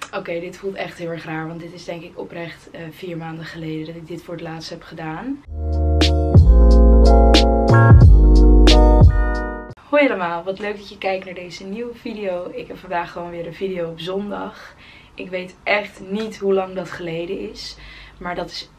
Oké, dit voelt echt heel erg raar, want dit is denk ik oprecht 4 maanden geleden dat ik dit voor het laatst heb gedaan. Hoi allemaal, wat leuk dat je kijkt naar deze nieuwe video. Ik heb vandaag gewoon weer een video op zondag. Ik weet echt niet hoe lang dat geleden is, maar dat is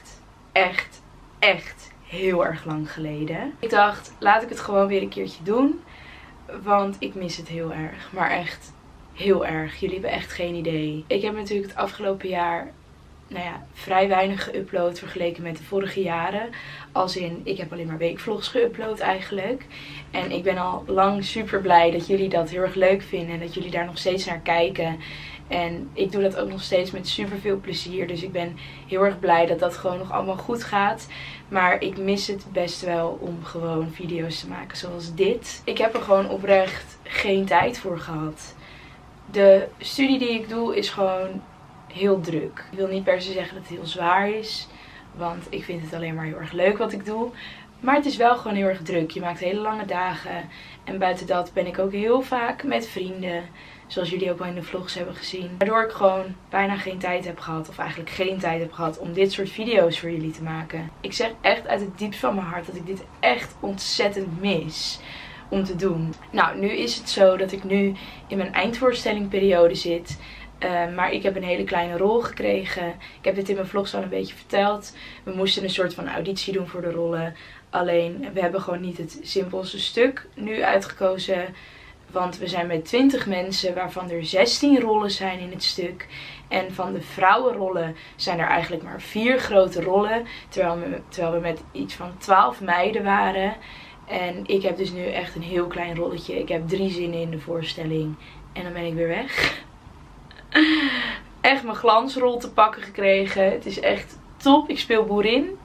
echt heel erg lang geleden. Ik dacht, laat ik het gewoon weer een keertje doen, want ik mis het heel erg, maar echt heel erg. Jullie hebben echt geen idee. Ik heb natuurlijk het afgelopen jaar vrij weinig geüpload vergeleken met de vorige jaren. Als in, ik heb alleen maar weekvlogs geüpload eigenlijk. En ik ben al lang super blij dat jullie dat heel erg leuk vinden. En dat jullie daar nog steeds naar kijken. En ik doe dat ook nog steeds met super veel plezier. Dus ik ben heel erg blij dat dat gewoon nog allemaal goed gaat. Maar ik mis het best wel om gewoon video's te maken zoals dit. Ik heb er gewoon oprecht geen tijd voor gehad. De studie die ik doe is gewoon heel druk. Ik wil niet per se zeggen dat het heel zwaar is, want ik vind het alleen maar heel erg leuk wat ik doe. Maar het is wel gewoon heel erg druk. Je maakt hele lange dagen. En buiten dat ben ik ook heel vaak met vrienden. Zoals jullie ook al in de vlogs hebben gezien. Waardoor ik gewoon bijna geen tijd heb gehad. Of eigenlijk geen tijd heb gehad om dit soort video's voor jullie te maken. Ik zeg echt uit het diepst van mijn hart dat ik dit echt ontzettend mis om te doen. Nou, nu is het zo dat ik nu in mijn eindvoorstellingperiode zit. Maar ik heb een hele kleine rol gekregen. Ik heb dit in mijn vlogs al een beetje verteld. We moesten een soort van auditie doen voor de rollen. Alleen, we hebben gewoon niet het simpelste stuk nu uitgekozen. Want we zijn met 20 mensen, waarvan er 16 rollen zijn in het stuk. En van de vrouwenrollen zijn er eigenlijk maar 4 grote rollen. Terwijl we met iets van 12 meiden waren. En ik heb dus nu echt een heel klein rolletje. Ik heb 3 zinnen in de voorstelling. En dan ben ik weer weg. Echt mijn glansrol te pakken gekregen. Het is echt top. Ik speel boerin.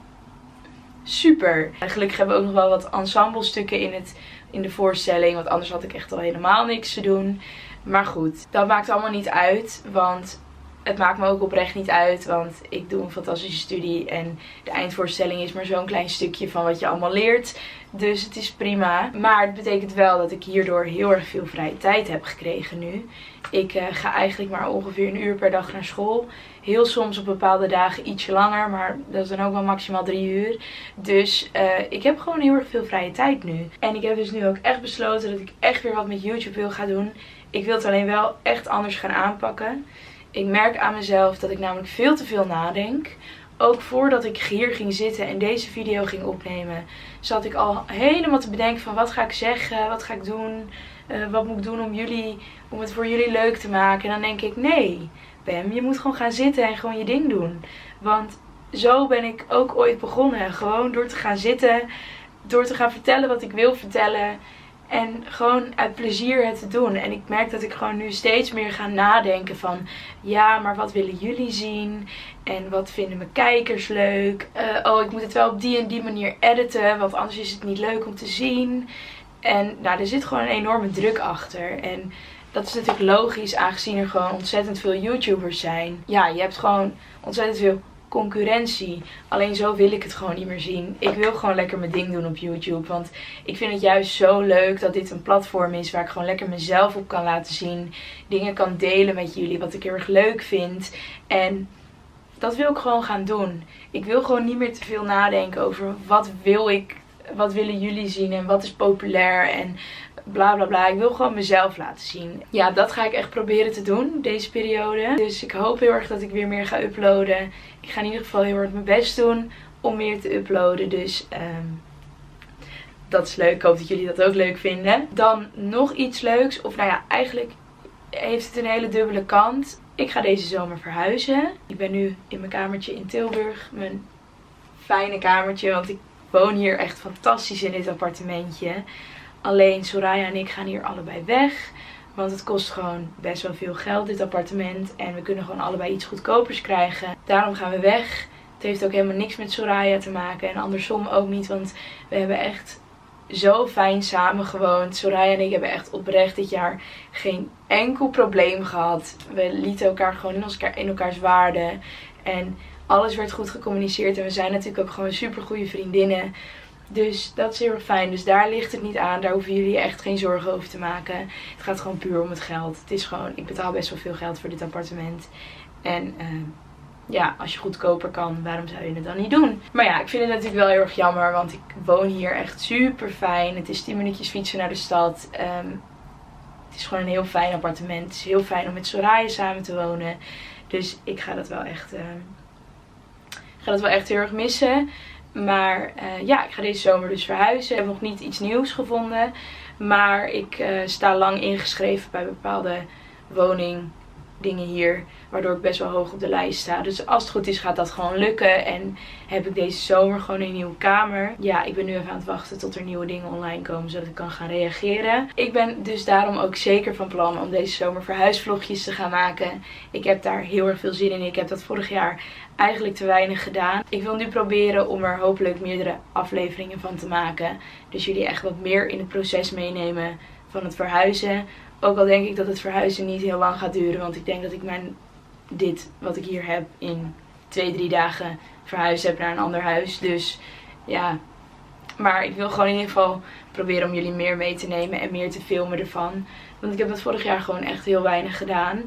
Super. Gelukkig hebben we ook nog wel wat ensemblestukken in de voorstelling. Want anders had ik echt al helemaal niks te doen. Maar goed, dat maakt allemaal niet uit. Want het maakt me ook oprecht niet uit. Want ik doe een fantastische studie. En de eindvoorstelling is maar zo'n klein stukje van wat je allemaal leert. Dus het is prima. Maar het betekent wel dat ik hierdoor heel erg veel vrije tijd heb gekregen nu. Ik ga eigenlijk maar ongeveer 1 uur per dag naar school. Heel soms op bepaalde dagen ietsje langer. Maar dat is dan ook wel maximaal 3 uur. Dus ik heb gewoon heel erg veel vrije tijd nu. En ik heb dus nu ook echt besloten dat ik echt weer wat met YouTube wil gaan doen. Ik wil het alleen wel echt anders gaan aanpakken. Ik merk aan mezelf dat ik namelijk veel te veel nadenk. Ook voordat ik hier ging zitten en deze video ging opnemen, zat ik al helemaal te bedenken van wat ga ik zeggen, wat ga ik doen, wat moet ik doen om het voor jullie leuk te maken. En dan denk ik, nee Pam, je moet gewoon gaan zitten en gewoon je ding doen. Want zo ben ik ook ooit begonnen. Gewoon door te gaan zitten, door te gaan vertellen wat ik wil vertellen. En gewoon uit plezier het te doen. En ik merk dat ik gewoon nu steeds meer ga nadenken van, ja, maar wat willen jullie zien? En wat vinden mijn kijkers leuk? Oh, ik moet het wel op die en die manier editen, want anders is het niet leuk om te zien. En nou, er zit gewoon een enorme druk achter. En dat is natuurlijk logisch, aangezien er gewoon ontzettend veel YouTubers zijn. Ja, je hebt gewoon ontzettend veel concurrentie. Alleen zo wil ik het gewoon niet meer zien. Ik wil gewoon lekker mijn ding doen op YouTube. Want ik vind het juist zo leuk dat dit een platform is waar ik gewoon lekker mezelf op kan laten zien. Dingen kan delen met jullie wat ik heel erg leuk vind. En dat wil ik gewoon gaan doen. Ik wil gewoon niet meer te veel nadenken over wat willen jullie zien en wat is populair en bla bla bla. Ik wil gewoon mezelf laten zien. Ja, dat ga ik echt proberen te doen deze periode. Dus ik hoop heel erg dat ik weer meer ga uploaden. Ik ga in ieder geval heel erg mijn best doen om meer te uploaden. Dus dat is leuk. Ik hoop dat jullie dat ook leuk vinden. Dan nog iets leuks. Of nou ja, eigenlijk heeft het een hele dubbele kant. Ik ga deze zomer verhuizen. Ik ben nu in mijn kamertje in Tilburg. Mijn fijne kamertje, want ik woon hier echt fantastisch in dit appartementje. Alleen Soraya en ik gaan hier allebei weg. Want het kost gewoon best wel veel geld, dit appartement. En we kunnen gewoon allebei iets goedkopers krijgen. Daarom gaan we weg. Het heeft ook helemaal niks met Soraya te maken. En andersom ook niet, want we hebben echt zo fijn samen gewoond. Soraya en ik hebben echt oprecht dit jaar geen enkel probleem gehad. We lieten elkaar gewoon in elkaars waarde. En alles werd goed gecommuniceerd. En we zijn natuurlijk ook gewoon super goede vriendinnen. Dus dat is heel erg fijn. Dus daar ligt het niet aan. Daar hoeven jullie echt geen zorgen over te maken. Het gaat gewoon puur om het geld. Het is gewoon, ik betaal best wel veel geld voor dit appartement. En ja, als je goedkoper kan, waarom zou je het dan niet doen? Maar ja, ik vind het natuurlijk wel heel erg jammer. Want ik woon hier echt super fijn. Het is 10 minuutjes fietsen naar de stad. Het is gewoon een heel fijn appartement. Het is heel fijn om met Soraya samen te wonen. Dus ik ga dat wel echt, heel erg missen. Maar ja, ik ga deze zomer dus verhuizen. Ik heb nog niet iets nieuws gevonden. Maar ik sta lang ingeschreven bij bepaalde woningdingen hier. Waardoor ik best wel hoog op de lijst sta. Dus als het goed is gaat dat gewoon lukken. En heb ik deze zomer gewoon een nieuwe kamer. Ja, ik ben nu even aan het wachten tot er nieuwe dingen online komen. Zodat ik kan gaan reageren. Ik ben dus daarom ook zeker van plan om deze zomer verhuisvlogjes te gaan maken. Ik heb daar heel erg veel zin in. Ik heb dat vorig jaar eigenlijk te weinig gedaan. Ik wil nu proberen om er hopelijk meerdere afleveringen van te maken. Dus jullie echt wat meer in het proces meenemen van het verhuizen. Ook al denk ik dat het verhuizen niet heel lang gaat duren. Want ik denk dat ik dit wat ik hier heb in 2-3 dagen verhuisd heb naar een ander huis. Dus ja, maar ik wil gewoon in ieder geval proberen om jullie meer mee te nemen en meer te filmen ervan. Want ik heb dat vorig jaar gewoon echt heel weinig gedaan.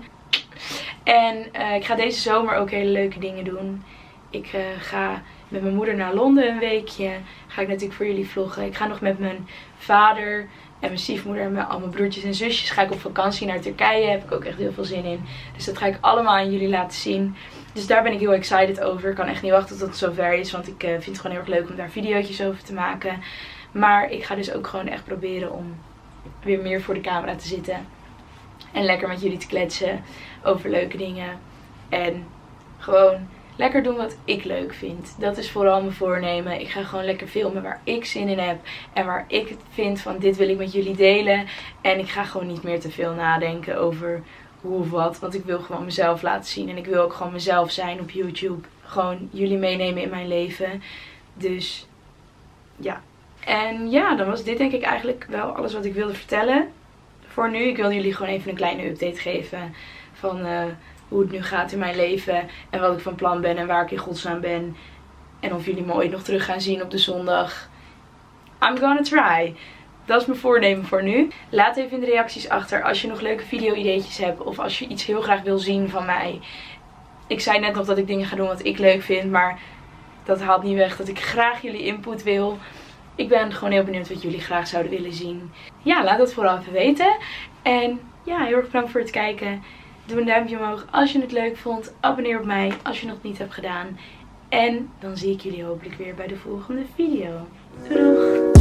En ik ga deze zomer ook hele leuke dingen doen. Ik ga met mijn moeder naar Londen een weekje. Ga ik natuurlijk voor jullie vloggen. Ik ga nog met mijn vader en mijn stiefmoeder en al mijn broertjes en zusjes ga ik op vakantie naar Turkije. Daar heb ik ook echt heel veel zin in. Dus dat ga ik allemaal aan jullie laten zien. Dus daar ben ik heel excited over. Ik kan echt niet wachten tot het zover is. Want ik vind het gewoon heel erg leuk om daar video's over te maken. Maar ik ga dus ook gewoon echt proberen om weer meer voor de camera te zitten. En lekker met jullie te kletsen over leuke dingen. En gewoon lekker doen wat ik leuk vind. Dat is vooral mijn voornemen. Ik ga gewoon lekker filmen waar ik zin in heb. En waar ik het vind van dit wil ik met jullie delen. En ik ga gewoon niet meer te veel nadenken over hoe of wat. Want ik wil gewoon mezelf laten zien. En ik wil ook gewoon mezelf zijn op YouTube. Gewoon jullie meenemen in mijn leven. Dus ja. En ja, dan was dit denk ik eigenlijk wel alles wat ik wilde vertellen. Voor nu, ik wilde jullie gewoon even een kleine update geven van hoe het nu gaat in mijn leven. En wat ik van plan ben en waar ik in godsnaam ben. En of jullie me ooit nog terug gaan zien op de zondag. I'm gonna try. Dat is mijn voornemen voor nu. Laat even in de reacties achter als je nog leuke video-ideetjes hebt. Of als je iets heel graag wil zien van mij. Ik zei net nog dat ik dingen ga doen wat ik leuk vind. Maar dat haalt niet weg dat ik graag jullie input wil. Ik ben gewoon heel benieuwd wat jullie graag zouden willen zien. Ja, laat dat vooral even weten. En ja, heel erg bedankt voor het kijken. Doe een duimpje omhoog als je het leuk vond. Abonneer op mij als je het nog niet hebt gedaan. En dan zie ik jullie hopelijk weer bij de volgende video. Doei doeg!